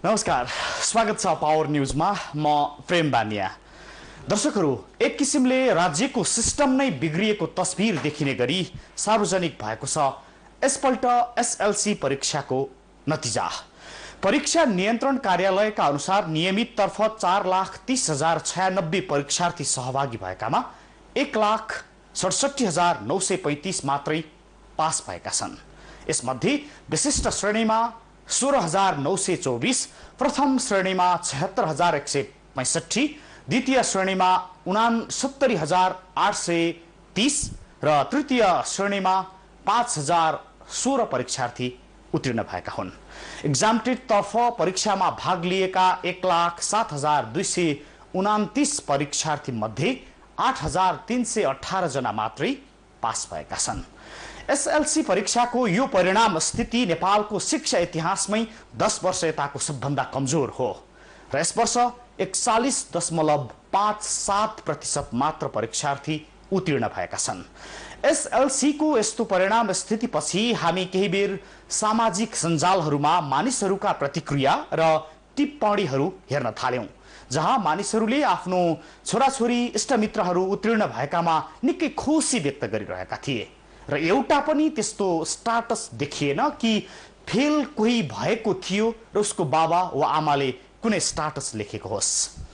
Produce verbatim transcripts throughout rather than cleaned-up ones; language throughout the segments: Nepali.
नमस्कार, स्वागत छ पावर न्यूजमा। म प्रेम बानिया। दर्शकहरू, एक किसिमले राज्यको सिस्टम नै बिग्रिएको तस्बिर देखिने गरी सार्वजनिक भएको छ यसपल्ट एसएलसी परीक्षाको नतिजा। परीक्षा नियन्त्रण कार्यालयका अनुसार नियमित तर्फ चार लाख तीस हजार छयानब्बे परीक्षार्थी सहभागी भएकामा एक लाख सडसठी हजार नौ सय पैंतीस मात्रै पास भएका छन्। यसमध्ये विशिष्ट श्रेणीमा सोह्र हजार नौ सय चौबिस, प्रथम श्रेणीमा छहत्तर हजार एक सय पैंसठी, द्वितीय श्रेणीमा उनासत्तरी हजार आठ सय तीस र तृतीय श्रेणीमा पाँच हजार सोह्र परीक्षार्थी उत्तीर्ण भएका हुन्। एक्जामटेड तर्फ परीक्षामा भाग लिएका एक लाख सात हजार दुई सय उनातिस परीक्षार्थी मध्ये आठ हजार तीन सय अठारह जना मात्रै पास भएका छन्। एसएलसी परीक्षाको यो परिणाम स्थिति नेपालको शिक्षा इतिहासमै दस वर्ष यताको सबभन्दा कमजोर हो र यस वर्ष एकचालिस दशमलव पाँच सात प्रतिशत मात्र परीक्षार्थी उत्तीर्ण भएका छन्। एसएलसी को यस्तो परिणाम स्थितिपछि हामी केही बेर सामाजिक सञ्जालहरूमा मानिसहरूका प्रतिक्रिया र टिप्पणीहरू हेर्न थाल्यौं, जहाँ मानिसहरूले आफ्नो छोराछोरी इष्टमित्रहरू उत्तीर्ण भएकामा निकै खुसी व्यक्त गरिरहेका थिए र एउटा पनि त्यस्तो स्टाटस देखिएन कि फेल कोही भएको थियो र उसको बाबा वा आमाले कुनै स्टाटस लेखेको होस्।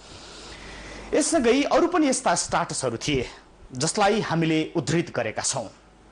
यससँगै अरू पनि यस्ता स्टाटसहरू थिए जसलाई हामीले उद्धृत गरेका छौं।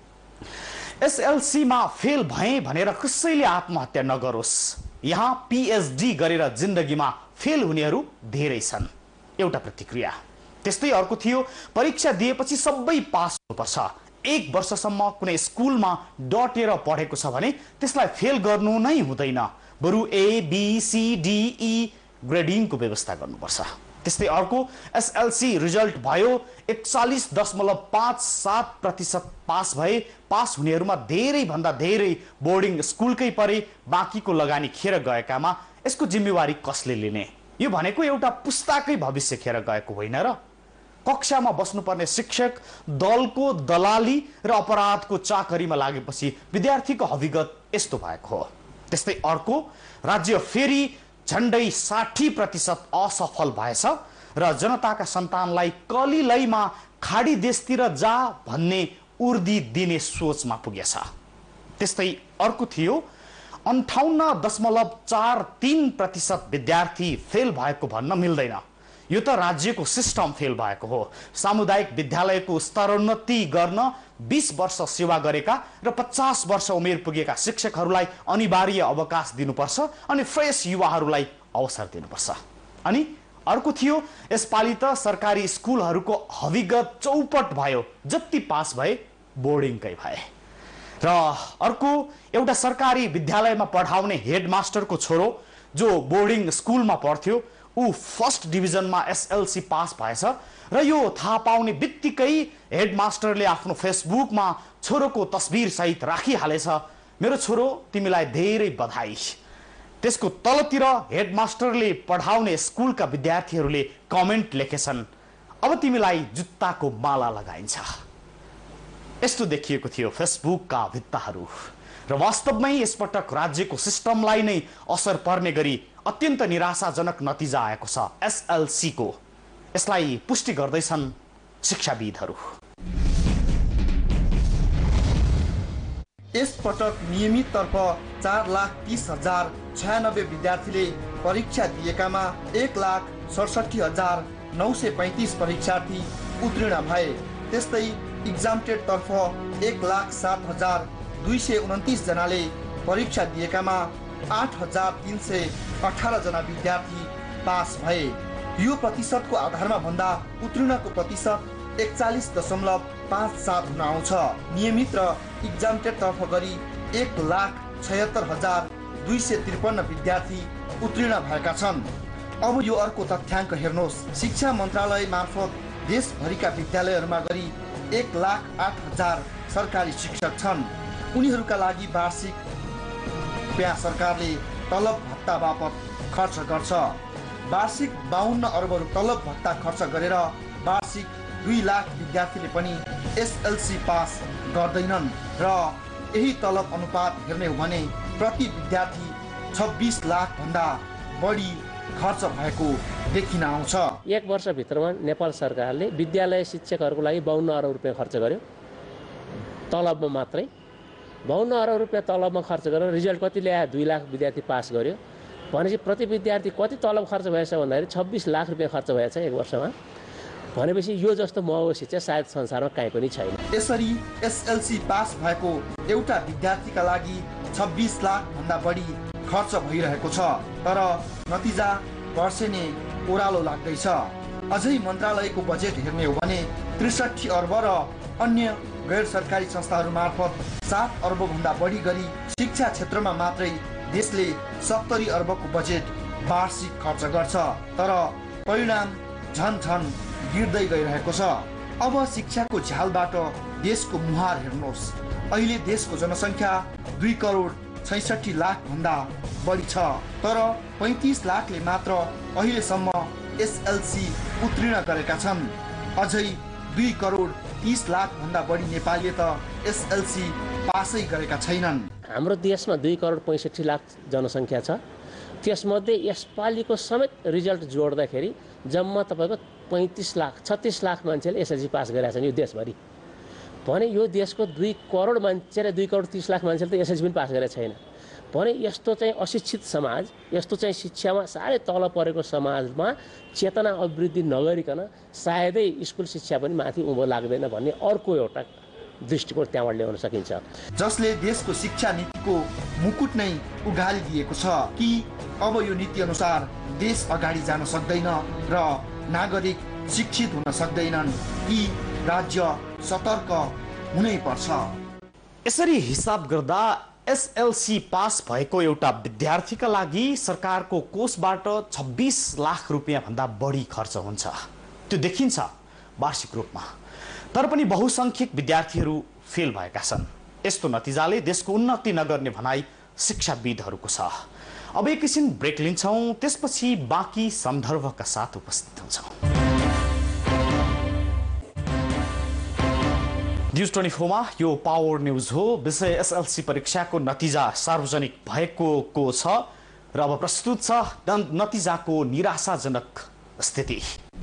एसएलसी मा फेल भए भनेर कसैले आत्महत्या नगरोस्, यहाँ पीएचडी गरेर जिन्दगीमा फेल हुनेहरू धेरै छन्, एउटा प्रतिक्रिया। त्यस्तै अर्को थियो, परीक्षा दिएपछि सबै पास हुनुपर्छ, एक वर्षसम्म कुनै स्कुलमा डटेर पढेको छ भने त्यसलाई फेल गर्नु नै हुँदैन, बरु A B C D E ग्रेडिङको व्यवस्था गर्नुपर्छ। त्यस्तै अर्को, एसएलसी रिजल्ट भयो, एकचालिस दशमलव पाँच सात प्रतिशत पास भए, पास हुनेहरूमा धेरै भन्दा धेरै बोर्डिङ स्कुलकै परे, बाँकीको लगानी खेर गएकामा यसको जिम्मेवारी कसले लिने? यो भनेको एउटा पुस्ताकै भविष्य खेर गएको होइन र? कक्षामा बस्नुपर्ने शिक्षक दलको दलाली र अपराधको चाकरीमा लागेपछि विद्यार्थीको हविगत यस्तो भएको हो। त्यस्तै अर्को, राज्य फेरि झण्डै साठी प्रतिशत असफल भएछ र जनताका सन्तानलाई कलिलैमा खाडी देशतिर जा भन्ने उर्दी दिने सोचमा पुगेछ। त्यस्तै अर्को थियो, अन्ठाउन्न दशमलव चार तीन प्रतिशत विद्यार्थी फेल भएको भन्न मिल्दैन, यो त राज्यको सिस्टम फेल भएको हो। सामुदायिक विद्यालयको स्तरोन्नति गर्न बीस वर्ष सेवा गरेका र पचास वर्ष उमेर पुगेका शिक्षकहरूलाई अनिवार्य अवकाश दिनुपर्छ अनि फ्रेस युवाहरूलाई अवसर दिनुपर्छ। अनि अर्को थियो, यसपालि त सरकारी स्कुलहरूको हविगत चौपट भयो, जति पास भए बोर्डिङकै भए। र अर्को, एउटा सरकारी विद्यालयमा पढाउने हेडमास्टरको छोरो जो बोर्डिङ स्कुलमा पढ्थ्यो, ऊ फर्स्ट डिभिजनमा एसएलसी पास भएछ र यो थाहा पाउने बित्तिकै हेडमास्टरले आफ्नो फेसबुकमा छोरोको तस्बिर सहित राखिहालेछ, मेरो छोरो तिमीलाई धेरै बधाई। त्यसको तलतिर हेडमास्टरले पढाउने स्कुलका विद्यार्थीहरूले कमेन्ट लेखेछन्, अब तिमीलाई जुत्ताको माला लगाइन्छ। यस्तो देखिएको थियो फेसबुकका भित्ताहरू र वास्तवमै यसपटक राज्यको सिस्टमलाई नै असर पर्ने गरी अत्यन्त निराशाजनक नतिजा आएको छ एसएलसी को। यसलाई पुष्टि गर्दैछन् शिक्षाविदहरू। यस पटक नियमित तर्फ चार लाख तीस हजार छयानब्बे विद्यार्थीले परीक्षा दिएकामा एक लाख सडसठी हजार नौ सय पैंतिस परीक्षार्थी उत्तीर्ण भए। त्यस्तै एक्जामटेड तर्फ एक लाख सात हजार दुई सय उन्तिस जनाले परीक्षा दिएकामा आठ हजार तीन सय अठारह जना विद्यार्थी पास भए। यो प्रतिशतको आधारमा भन्दा उत्तीर्णको प्रतिशत एकचालिस दशमलव पाँच सात हुन आउँछ। नियमित र एक्जामटेड तर्फ गरी एक लाख छयत्तर हजार दुई सय त्रिपन्न विद्यार्थी उत्तीर्ण भएका छन्। अब यो अर्को तथ्याङ्क हेर्नुहोस्, शिक्षा मन्त्रालय मार्फत देशभरिका विद्यालयहरूमा गरी एक लाख आठ हजार सरकारी शिक्षक छन्। उनीहरूका लागि वार्षिक रुपियाँ सरकारले तलब भत्ता बापत खर्च गर्छ। वार्षिक बाहन्न अरबहरू तलब भत्ता खर्च गरेर वार्षिक दुई लाख विद्यार्थीले पनि एसएलसी पास गर्दैनन् र यही तलब अनुपात हेर्ने हो भने प्रति विद्यार्थी छब्बीस लाख भन्दा बढी खर्च भएको देखिन आउँछ। एक वर्षभित्रमा नेपाल सरकारले विद्यालय शिक्षकहरूको लागि बाउन्न अरब रुपियाँ खर्च गर्यो, तलबमा मात्रै बाउन्न अरब रुपियाँ तलबमा खर्च गरेर रिजल्ट कति ल्यायो? दुई लाख विद्यार्थी पास गर्यो भनेपछि प्रति विद्यार्थी कति तलब खर्च भएछ भन्दाखेरि छब्बिस लाख रुपियाँ खर्च भएछ एक वर्षमा। भनेपछि यो जस्तो महँगो शिक्षा सायद संसारमा कहीँ पनि छैन। यसरी एसएलसी पास भएको एउटा विद्यार्थीका लागि छब्बिस लाख भन्दा बढी खर्च भइरहेको छ, तर नतिजा वर्षेनी ओह्रालो लाग्दैछ। अझै मन्त्रालयको बजेट हेर्ने हो भने त्रिसठी अर्ब र अन्य गैर सरकारी संस्थाहरू मार्फत सात अर्ब भन्दा बढी गरी शिक्षा क्षेत्रमा मात्रै देशले सत्तरी अर्बको बजेट वार्षिक खर्च गर्छ, तर परिणाम झन झन गिर्दै गइरहेको छ। अब शिक्षाको झ्यालबाट देशको मुहार हेर्नुहोस्। अहिले देशको जनसङ्ख्या दुई करोड छैसठी लाख भन्दा बढी छ, तर पैँतिस लाखले मात्र अहिलेसम्म एसएलसी उत्तीर्ण गरेका छन्। अझै दुई करोड तीस लाख भन्दा बढी नेपालीले त एसएलसी पासै गरेका छैनन्। हाम्रो देशमा दुई करोड पैँसठी लाख जनसङ्ख्या छ, त्यसमध्ये यसपालिको समेत रिजल्ट जोड्दाखेरि जम्मा तपाईँको पैँतिस लाख छत्तिस लाख मान्छेले एसएलसी पास गरेका छन् यो देशभरि। भने यो देशको दुई करोड मान्छे र दुई करोड तीस लाख मान्छेले त एसएलसी पनि पास गरेका छैन। भने यस्तो चाहिँ अशिक्षित समाज, यस्तो चाहिँ शिक्षामा साह्रै तल परेको समाजमा चेतना अभिवृद्धि नगरिकन सायदै स्कुल शिक्षा पनि माथि उँभो लाग्दैन भन्ने अर्को एउटा दृष्टिकोण त्यहाँबाट ल्याउन सकिन्छ, जसले देशको शिक्षा नीतिको मुकुट नै उघालिदिएको छ कि अब यो नीति अनुसार देश अगाडि जान सक्दैन र नागरिक शिक्षित हुन सक्दैनन् कि राज्य सतर्क हुनै पर्छ। यसरी हिसाब गर्दा एसएलसी पास भएको एउटा विद्यार्थीका लागि सरकारको कोषबाट छब्बिस लाख रुपियाँ भन्दा बढी खर्च हुन्छ। त्यो देखिन्छ वार्षिक रूपमा, तर पनि बहुसंख्यक विद्यार्थीहरू फेल भएका छन्। यस्तो नतिजाले देशको उन्नति नगर्ने भनाइ शिक्षाविदहरूको छ। अब एकैछिन ब्रेक लिन्छौँ, त्यसपछि बाँकी सन्दर्भका साथ उपस्थित हुन्छौँ। न्युज ट्वेन्टी फोरमा यो पावर न्युज हो। विषय एसएलसी परीक्षाको नतिजा सार्वजनिक भएको को छ र अब प्रस्तुत छ नतिजाको निराशाजनक स्थिति।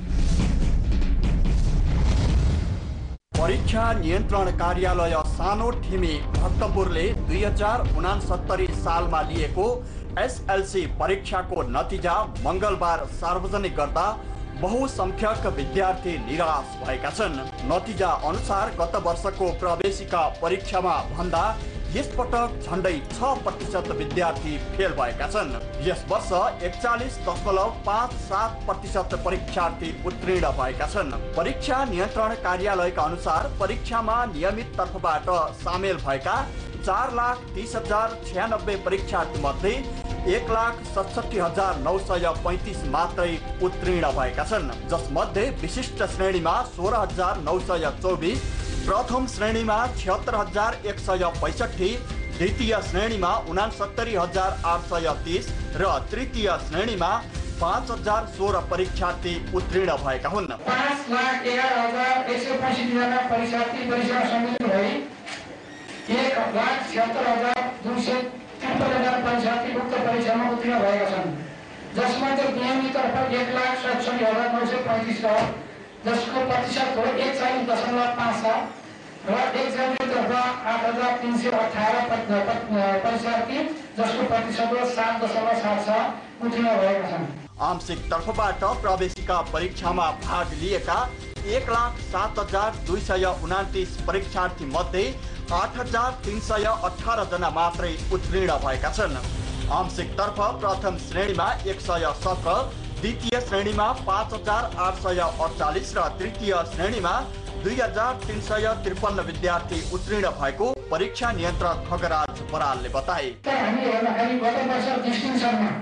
परीक्षा नियन्त्रण कार्यालय सानो ठिमी भक्तपुरले दुई हजार उनासत्तरी सालमा लिएको एसएलसी परीक्षाको नतिजा मंगलबार सार्वजनिक गर्दा बहुसंख्यक विद्यार्थी निराश भएका छन्। नतिजा अनुसार गत वर्षको प्रवेशिका परीक्षामा भन्दा यस पटक झण्डै छ प्रतिशत विद्यार्थी फेल भएका छन्। यस वर्ष एकचालिस दशमलव पाँच सात प्रतिशत परीक्षार्थी उत्तीर्ण भएका छन्। परीक्षा नियन्त्रण कार्यालयका अनुसार परीक्षामा नियमित तर्फबाट सामेल भएका चार लाख तीस हजार छ्यानब्बे परीक्षार्थी मध्ये एक लाख सतसठी हजार नौ सय पैंतीस मात्रै उत्तीर्ण भएका छन्, जसमध्ये विशिष्ट श्रेणीमा सोह्र हजार नौ सय चौबिस, प्रथम श्रेणीमा छिहत्तर हजार एक सय पैंसठी, द्वितीय श्रेणीमा उनासत्तरी हजार आठ सय तीस र तृतीय श्रेणीमा पाँच हजार सोह्र परीक्षार्थी उत्तीर्ण भएका हुन्। पाँच लाख एघार हजार एक सय पैंसठी जना परीक्षार्थी परीक्षा सम्मिलित भई एक लाख छिहत्तर हजार दुई सय त्रिपन्न जना परीक्षार्थी उक्त परीक्षामा उत्तीर्ण भएका छन्, जसमध्ये नियमित तर्फ एक लाख सतसठी हजार नौ सय पैंतिस रह्यो, जसको प्रतिशत हो एकचालिस दशमलव पाँच सात र एक्जामिन तर्फ आठ हजार तीन सय अठारह परीक्षार्थी, जसको प्रतिशत हो सात दशमलव सात छ उत्तीर्ण भएका छन्। आंशिक तर्फबाट प्रवेशिका परीक्षामा भाग लिएका एक लाख सात हजार दुई सय उनातिस परीक्षार्थी मध्ये आठ हजार तीन सय अठारह जना मात्रै उत्तीर्ण भएका छन्। आंशिक तर्फ प्रथम श्रेणीमा एक सय सत्र, द्वितीय श्रेणीमा पाँच हजार आठ सय अडचालिस र तृतीय श्रेणीमा दुई हजार तीन सय त्रिपन्न विद्यार्थी उत्तीर्ण भएको परीक्षा नियन्त्रक खगराज बरालले बताए। हामी हेर्दाखेरि गत वर्ष डिस्टिङसनमा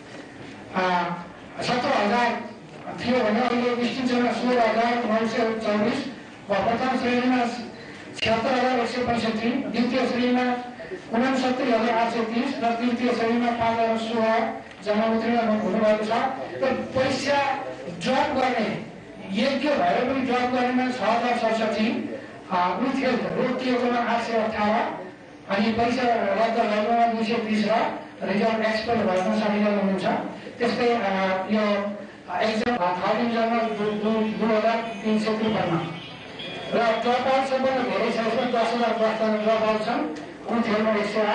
सत्र हजार थियो भने अहिले डिस्टिङसनमा सोह्र हजार नौ सय चौबिस, प्रथम श्रेणीमा छिहत्तर हजार एक सय पैंसठी, द्वितीय श्रेणीमा उनासत्तरी हजार आठ सय तीस र तृतीय श्रेणीमा पाँच हजार सोह्र जना उत्तीर्ण हुनुभएको छ। र परीक्षा ड्रप गर्ने योग्य भएर पनि ड्रप गर्नेमा छ हजार सडसठी, विथ रोकिएकोमा आठ सय अठारह अनि परीक्षा रद्द गर्नुमा दुई सय बिस र रिजल्ट एक्सपेल भएको साठी जना हुनुहुन्छ। त्यस्तै यो एक्जाम थर्ड डिभिजनमा दुई हजार तिन सय त्रिपन्न र ड्रप आउट सबभन्दा धेरै छ यसमा दस हजार दसजना ड्रप आउट छन् कुन थिएमा एक सय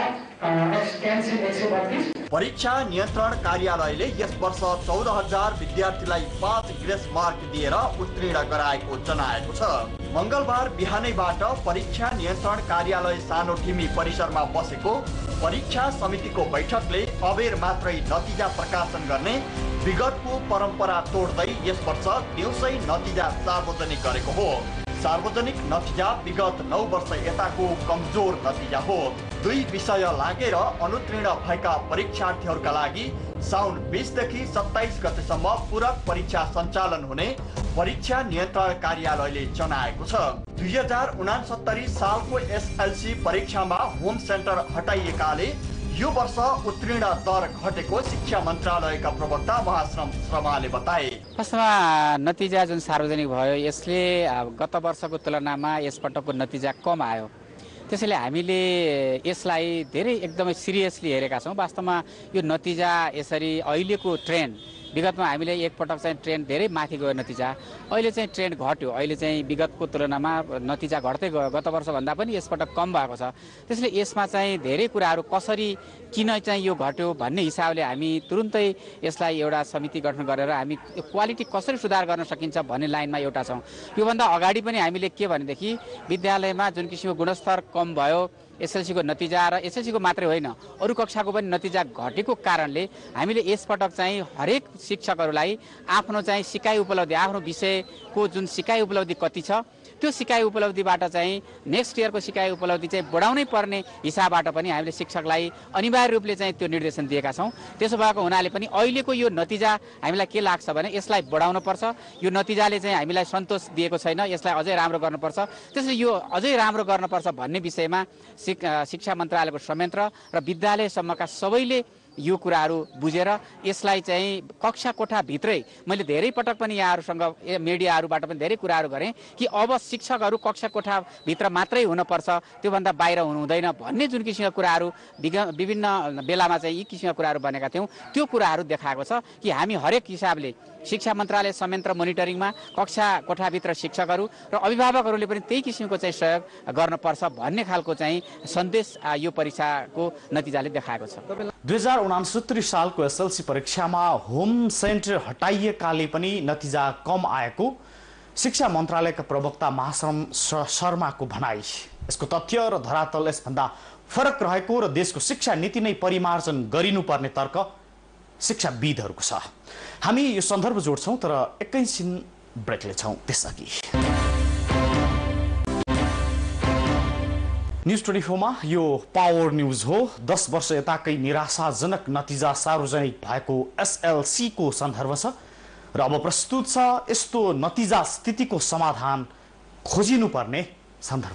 आठ क्यान्सिल एक सय बत्तिस। परीक्षा नियन्त्रण कार्यालयले यस वर्ष चौध हजार विद्यार्थीलाई पाँच ग्रेस मार्क दिएर उत्तीर्ण गराएको जनाएको छ। मंगलबार बिहानैबाट परीक्षा नियन्त्रण कार्यालय सानो ठिमी परिसरमा बसेको परीक्षा समितिको बैठकले अबेर मात्रै नतिजा प्रकाशन गर्ने विगतको परम्परा तोड्दै यस वर्ष दिउँसै नतिजा सार्वजनिक गरेको हो। सार्वजनिक नतिजा विगत नौ वर्ष यताको कमजोर नतिजा हो। दुई विषय लागेर अनुत्तीर्ण भएका परीक्षार्थीहरूका लागि साउन बीसदेखि सत्ताइस गतेसम्म पूरक परीक्षा सञ्चालन हुने परीक्षा नियन्त्रण कार्यालयले जनाएको छ। दुई हजार उनासत्तरी सालको एसएलसी परीक्षामा होम सेन्टर हटाइएकाले यो वर्ष उत्तीर्ण दर घटेको शिक्षा मन्त्रालयका प्रवक्ता महाश्रम शर्माले बताए। वास्तवमा नतिजा जुन सार्वजनिक भयो यसले गत वर्षको तुलनामा यसपटकको नतिजा कम आयो। त्यसैले हामीले यसलाई धेरै एकदमै सिरियसली हेरेका छौँ। वास्तवमा यो नतिजा यसरी अहिलेको ट्रेन्ड विगतमा हामीले एकपटक चाहिँ ट्रेन्ड धेरै माथि गयो नतिजा, अहिले चाहिँ ट्रेन्ड घट्यो। अहिले चाहिँ विगतको तुलनामा नतिजा घट्दै गयो, गत वर्षभन्दा पनि यसपटक कम भएको छ। त्यसैले यसमा चाहिँ धेरै कुराहरू कसरी किन चाहिँ यो घट्यो भन्ने हिसाबले हामी तुरुन्तै यसलाई एउटा समिति गठन गरेर हामी क्वालिटी कसरी सुधार गर्न सकिन्छ भन्ने लाइनमा एउटा छौँ। योभन्दा अगाडि पनि हामीले के भनेदेखि विद्यालयमा जुन किसिमको गुणस्तर कम भयो, एसएलसीको नतिजा र एसएलसीको मात्रै होइन अरू कक्षाको पनि नतिजा घटेको कारणले हामीले यसपटक चाहिँ हरेक शिक्षकहरूलाई आफ्नो चाहिँ सिकाइ उपलब्धि, आफ्नो विषयको जुन सिकाइ उपलब्धि कति छ त्यो सिकाइ उपलब्धिबाट चाहिँ नेक्स्ट इयरको सिकाइ उपलब्धि चाहिँ बढाउनै पर्ने हिसाबबाट पनि हामीले शिक्षकलाई अनिवार्य रूपले चाहिँ त्यो निर्देशन दिएका छौँ। त्यसो भएको हुनाले पनि अहिलेको यो नतिजा हामीलाई के लाग्छ भने यसलाई बढाउनुपर्छ। यो नतिजाले चाहिँ हामीलाई सन्तोष दिएको छैन, यसलाई अझै राम्रो गर्नुपर्छ। त्यसैले यो अझै राम्रो गर्नुपर्छ भन्ने विषयमा शिक्षा मन्त्रालयको संयन्त्र र विद्यालयसम्मका सबैले यो कुराहरू बुझेर यसलाई चाहिँ कक्षा कोठाभित्रै मैले धेरै पटक पनि यहाँहरूसँग मिडियाहरूबाट पनि धेरै कुराहरू गरेँ कि अब शिक्षकहरू कक्षा कोठाभित्र मात्रै हुनुपर्छ, त्योभन्दा बाहिर हुनु हुँदैन भन्ने जुन किसिमका कुराहरू विभिन्न बेलामा चाहिँ यी किसिमका कुराहरू बनेका थियौँ त्यो कुराहरू देखाएको छ कि हामी हरेक हिसाबले शिक्षा मन्त्रालय संयन्त्र मोनिटरिङमा कक्षा कोठाभित्र शिक्षकहरू र अभिभावकहरूले पनि त्यही किसिमको चाहिँ सहयोग गर्नुपर्छ भन्ने खालको चाहिँ सन्देश यो परीक्षाको नतिजाले देखाएको छ। दुई हजार उनासत्तरी सालको एसएलसी परीक्षामा होम सेन्टर हटाइएकाले पनि नतिजा कम आएको शिक्षा मन्त्रालयका प्रवक्ता महाश्रम शर्माको भनाई। यसको तथ्य र धरातल यसभन्दा फरक रहेको र देशको शिक्षा नीति नै परिमार्जन गरिनुपर्ने तर्क शिक्षाविदहरूको छ। हामी यो सन्दर्भ जोड्छौँ तर एकैछिन ब्रेक लिन्छौँ। त्यसअघि न्युज ट्वेन्टी फोरमा यो पावर न्युज हो। दस वर्ष यताकै निराशाजनक नतिजा सार्वजनिक भएको एसएलसी को सन्दर्भ छ र अब प्रस्तुत छ यस्तो नतिजा स्थितिको समाधान खोजिनुपर्ने सन्दर्भ।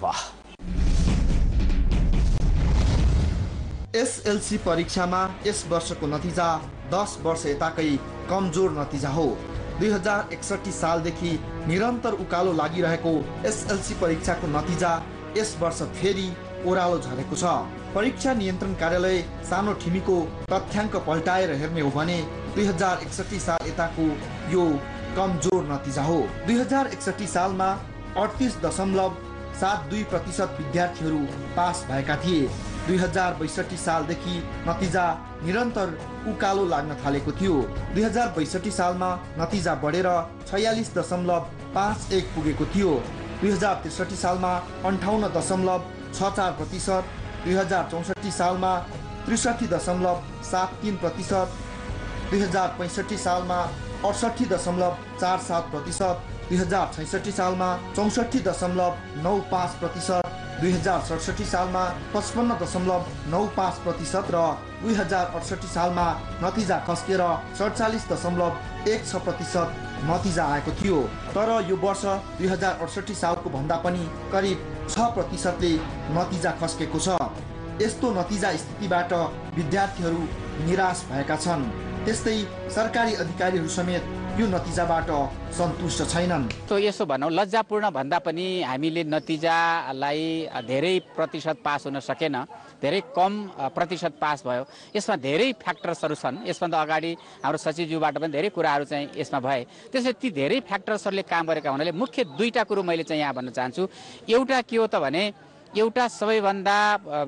एसएलसी परीक्षामा यस वर्षको नतिजा दस वर्ष यताकै कमजोर नतिजा हो। दुई हजार एकसठी सालदेखि निरन्तर उकालो लागिरहेको एसएलसी परीक्षाको नतिजा यस वर्ष फेरि ओह्रालो झरेको छ। परीक्षा नियन्त्रण कार्यालय सानो ठिमीको तथ्याङ्क पल्टाएर हेर्ने हो भने दुई हजार एकसठी साल यताको यो कमजोर नतिजा हो। दुई हजार एकसठी सालमा अडतिस दशमलव सात दुई प्रतिशत विद्यार्थीहरू पास भएका थिए। दुई हजार बैसठी सालदेखि नतिजा निरन्तर उकालो लाग्न थालेको थियो। दुई हजार बैसठी सालमा नतिजा बढेर छयालिस दशमलव पाँच एक पुगेको थियो। दुई हजार त्रिसठी सालमा अन्ठाउन्न दशमलव छ चार प्रतिशत, दुई हजार चौसठी सालमा त्रिसठी दशमलव सात तिन प्रतिशत, दुई हजार पैँसठी सालमा अडसठी दशमलव चार सात प्रतिशत, दुई हजार छैसठी सालमा चौसठी दशमलव नौ पाँच प्रतिशत, दुई हजार सडसठी सालमा पचपन्न दशमलव नौ पाँच प्रतिशत र दुई हजार अडसठी सालमा नतिजा खस्केर सडचालिस दशमलव एक छ प्रतिशत नतिजा आएको थियो। तर यो वर्ष दुई हजार अडसठी सालको भन्दा पनि करिब छ प्रतिशतले नतिजा खस्केको छ। यस्तो नतिजा स्थितिबाट विद्यार्थीहरू निराश भएका छन्। त्यस्तै सरकारी अधिकारीहरू समेत यो नतिजाबाट सन्तुष्ट छैनन्। तो यसो भनौँ लज्जापूर्ण भन्दा पनि हामीले नतिजालाई धेरै प्रतिशत पास हुन सकेन, धेरै कम प्रतिशत पास भयो। यसमा धेरै फ्याक्टर्सहरू छन्। यसभन्दा अगाडि हाम्रो सचिवज्यूबाट पनि धेरै कुराहरू चाहिँ यसमा भए। त्यसैले ती धेरै फ्याक्टर्सहरूले काम गरेका हुनाले मुख्य दुईटा कुरो मैले चाहिँ यहाँ भन्न चाहन्छु। एउटा के हो त भने एउटा सबैभन्दा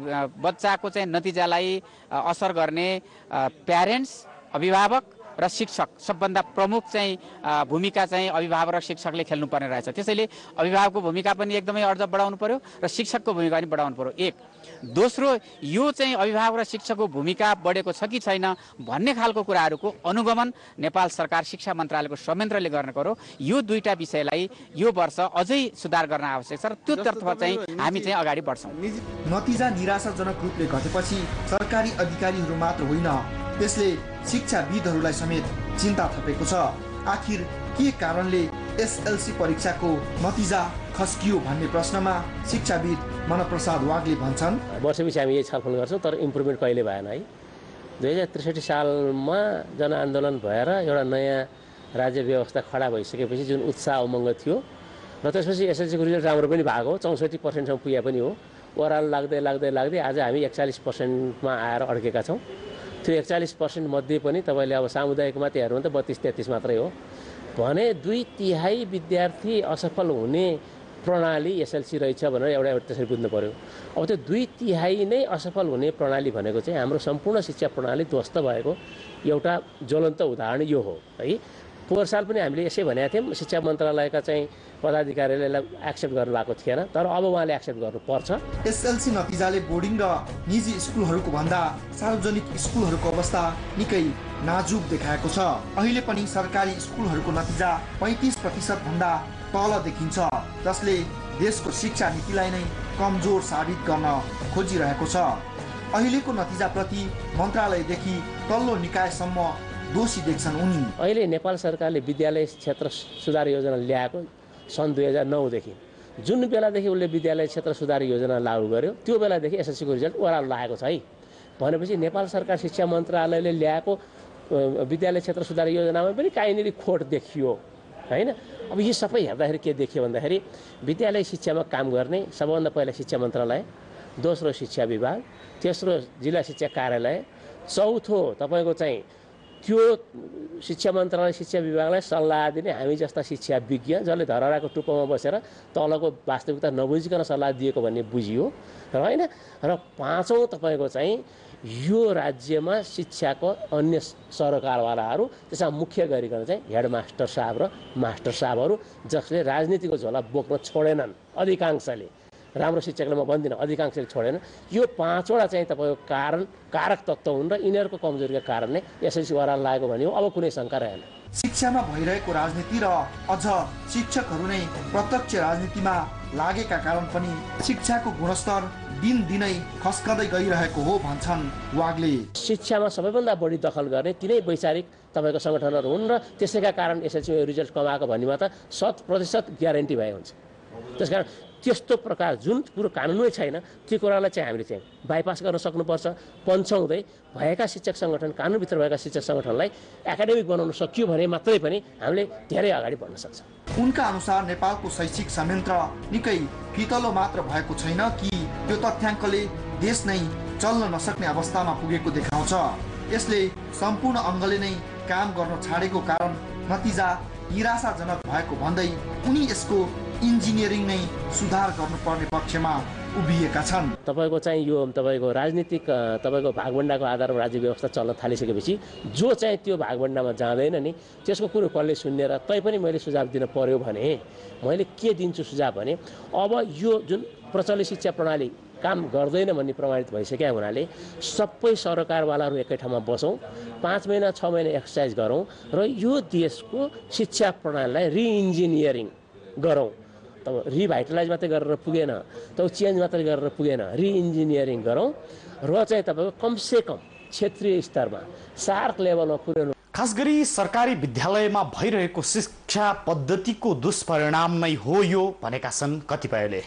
बच्चाको चाहिँ नतिजालाई असर गर्ने प्यारेन्ट्स, अभिभावक र शिक्षक, सबभन्दा प्रमुख चाहिँ भूमिका चाहिँ अभिभावक र शिक्षकले खेल्नुपर्ने रहेछ। त्यसैले अभिभावकको भूमिका पनि एकदमै अझ बढाउनु पर्यो र शिक्षकको भूमिका पनि बढाउनु पर्यो। एक दोस्रो, यो चाहिँ अभिभावक र शिक्षकको भूमिका बढेको छ कि छैन भन्ने खालको कुराहरूको अनुगमन नेपाल सरकार शिक्षा मन्त्रालयको संयन्त्रले गर्न पर्यो। यो दुईटा विषयलाई यो वर्ष अझै सुधार गर्न आवश्यक छ र त्यो तर्फ चाहिँ हामी चाहिँ अगाडि बढ्छौँ। नतिजा निराशाजनक रूपले घटेपछि सरकारी अधिकारीहरू मात्र होइन, त्यसले शिक्षाविदहरूलाई समेत चिन्ता थपेको छ। आखिर के कारणले एसएलसी परीक्षाको नतिजा खस्कियो भन्ने प्रश्नमा शिक्षाविद मनप्रसाद वाग्ले भन्छन्, वर्षपछि हामी यही छलफल गर्छौँ, तर इम्प्रुभमेन्ट कहिले भएन है। दुई हजार त्रिसठी सालमा जनआन्दोलन भएर एउटा नयाँ राज्य व्यवस्था खडा भइसकेपछि जुन उत्साह उमङ्ग थियो र त्यसपछि एसएलसीको रिजल्ट राम्रो पनि भएको हो, चौसठी पर्सेन्टसम्म पुगे पनि हो। ओभरअल लाग्दै लाग्दै लाग्दै आज हामी एकचालिस पर्सेन्टमा आएर अड्केका छौँ। त्यो एकचालिस पर्सेन्ट मध्ये पनि तपाईँले अब सामुदायिक मात्रै हेर्नु भने त बत्तिस तेत्तिस मात्रै हो भने दुई तिहाई विद्यार्थी असफल हुने प्रणाली एसएलसी रहेछ भनेर एउटा एउटा त्यसरी बुझ्नु पर्यो। अब त्यो दुई तिहाई नै असफल हुने प्रणाली भनेको चाहिँ हाम्रो सम्पूर्ण शिक्षा प्रणाली ध्वस्त भएको एउटा ज्वलन्त उदाहरण यो हो है। पोहोर साल पनि हामीले यसै भनेका थियौँ, शिक्षा मन्त्रालयका चाहिँ पदाधिकारीले यसलाई एक्सेप्ट गर्नुभएको थिएन, तर अब उहाँले एक्सेप्ट गर्नुपर्छ। एसएलसी नतिजाले बोर्डिङ र निजी स्कुलहरूको भन्दा सार्वजनिक स्कुलहरूको अवस्था निकै नाजुक देखाएको छ। अहिले पनि सरकारी स्कुलहरूको नतिजा पैँतिस प्रतिशत भन्दा तल देखिन्छ, जसले देशको शिक्षा नीतिलाई नै कमजोर साबित गर्न खोजिरहेको छ। अहिलेको नतिजाप्रति मन्त्रालयदेखि तल्लो निकायसम्म दोषी देख्छन् उनी। अहिले नेपाल सरकारले विद्यालय क्षेत्र सुधार योजना ल्याएको सन् दुई हजार नौदेखि जुन बेलादेखि उसले विद्यालय क्षेत्र सुधार योजना लागू गर्यो त्यो बेलादेखि एसएलसीको रिजल्ट ओह्रालो लागेको छ है। भनेपछि नेपाल सरकार शिक्षा मन्त्रालयले ल्याएको विद्यालय क्षेत्र सुधार योजनामा पनि काहीँनिर खोट देखियो होइन। अब यी सबै हेर्दाखेरि के देखियो भन्दाखेरि विद्यालय शिक्षामा काम गर्ने सबभन्दा पहिला शिक्षा मन्त्रालय, दोस्रो शिक्षा विभाग, तेस्रो जिल्ला शिक्षा कार्यालय, चौथो तपाईँको चाहिँ त्यो शिक्षा मन्त्रालय शिक्षा विभागलाई सल्लाह दिने हामी जस्ता शिक्षा विज्ञ जसले धरहराको टुप्पोमा बसेर तलको वास्तविकता नबुझिकन सल्लाह दिएको भन्ने बुझियो र होइन। र पाँचौँ तपाईँको चाहिँ यो राज्यमा शिक्षाको अन्य सरकारवालाहरू, त्यसमा मुख्य गरिकन चाहिँ हेडमास्टर साहब र मास्टर साहबहरू जसले राजनीतिको झोला बोक्न छोडेनन्। अधिकांशले, राम्रो शिक्षकले म भन्दिनँ, अधिकांशले छोडेन। यो पाँचवटा चाहिँ तपाईँको कारण कारक तत्त्व हुन् र यिनीहरूको कमजोरीका कारण नै एसएलसी ओह्रालो लागेको भने हो। अब कुनै शङ्का रहेन। शिक्षामा भइरहेको राजनीति र अझ शिक्षकहरू नै प्रत्यक्ष राजनीतिमा लागेका कारण पनि शिक्षाको गुणस्तर दिनदिनै खस्कँदै गइरहेको हो भन्छन् वाग्ले। शिक्षामा सबैभन्दा बढी दखल गर्ने तिनै वैचारिक तपाईँको सङ्गठनहरू हुन् र त्यसैका कारण एसएलसीमा रिजल्ट कमाएको भन्नेमा त शत प्रतिशत ग्यारेन्टी भए हुन्छ। त्यसकारण त्यस्तो प्रकार जुन कुरो कानुनै छैन त्यो कुरालाई चाहिँ हामीले चाहिँ बाइपास गर्न सक्नुपर्छ। पन्छाउँदै भएका शिक्षक सङ्गठन, कानुनभित्र भएका शिक्षक सङ्गठनलाई एकाडेमिक बनाउन सकियो भने मात्रै पनि हामीले धेरै अगाडि बढ्न सक्छ। उनका अनुसार नेपालको शैक्षिक संयन्त्र निकै फितलो मात्र भएको छैन कि यो तथ्याङ्कले देश नै चल्न नसक्ने अवस्थामा पुगेको देखाउँछ। यसले सम्पूर्ण अङ्गले नै काम गर्न छाडेको कारण नतिजा निराशाजनक भएको भन्दै उनी यसको इन्जिनियरिङ नै सुधार गर्नुपर्ने पक्षमा उभिएका छन्। तपाईँको चाहिँ यो तपाईँको राजनीतिक तपाईँको भागभण्डाको आधारमा राज्य व्यवस्था चल्न थालिसकेपछि जो चाहिँ त्यो भागभण्डामा जाँदैन नि त्यसको कुरो कसले सुन्ने र तैपनि मैले सुझाव दिन पर्यो भने मैले के दिन्छु सुझाव भने अब यो जुन प्रचलित शिक्षा प्रणाली काम गर्दैन भन्ने प्रमाणित भइसक्यो हुनाले सबै सरकारवालाहरू एकै ठाउँमा बसौँ, पाँच महिना छ महिना एक्सर्साइज गरौँ र यो देशको शिक्षा प्रणालीलाई रिइन्जिनियरिङ गरौँ। तब रिभाइटलाइज मात्रै गरेर पुगेन, तब चेन्ज मात्रै गरेर पुगेन, रिइन्जिनियरिङ गरौँ र चाहिँ तपाईँको कमसेकम क्षेत्रीय स्तरमा सार्क लेभलमा पुर्याउनु। खास गरी सरकारी विद्यालयमा भइरहेको शिक्षा पद्धतिको दुष्परिणाम नै हो यो भनेका छन् कतिपयले।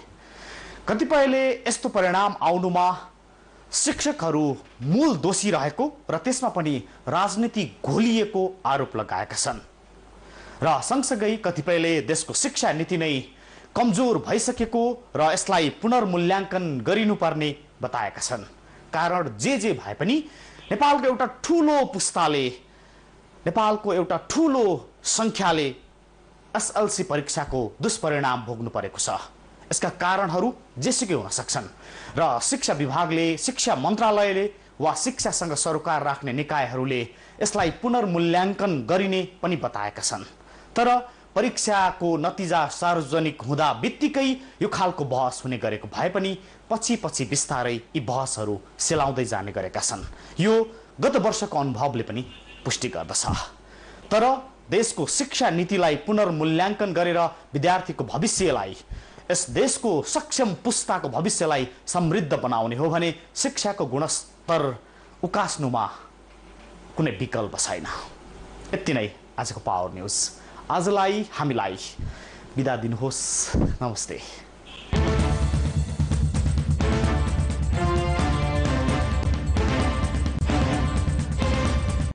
कतिपयले यस्तो परिणाम आउनुमा शिक्षकहरू मूल दोषी रहेको र त्यसमा पनि राजनीति घोलिएको आरोप लगाएका छन्। र सँगसँगै कतिपयले देशको शिक्षा नीति नै कमजोर भइसकेको र यसलाई पुनर्मूल्याङ्कन गरिनुपर्ने बताएका छन्। कारण जे जे भए पनि नेपालको एउटा ठूलो पुस्ताले, नेपालको एउटा ठूलो संख्याले एसएलसी परीक्षाको दुष्परिणाम भोग्नु परेको छ। यसका कारणहरू जेसुकै हुन सक्छन् र शिक्षा विभागले, शिक्षा मन्त्रालयले वा शिक्षासँग सरोकार राख्ने निकायहरूले यसलाई पुनर्मूल्याङ्कन गरिने पनि बताएका छन्। तर परीक्षाको नतिजा सार्वजनिक हुँदा बित्तिकै यो खालको बहस हुने गरेको भए पनि पछि पछि बिस्तारै यी बहसहरू सेलाउँदै जाने गरेका छन्। यो गत वर्षको अनुभवले पनि पुष्टि गर्दछ। तर देशको शिक्षा नीतिलाई पुनर्मूल्याङ्कन गरेर विद्यार्थीको भविष्यलाई, यस देशको सक्षम पुस्ताको भविष्यलाई समृद्ध बनाउने हो भने शिक्षाको गुणस्तर उकास्नुमा कुनै विकल्प छैन। यति नै आजको पावर न्युज। आजलाई हामीलाई बिदा दिनुहोस्। नमस्ते।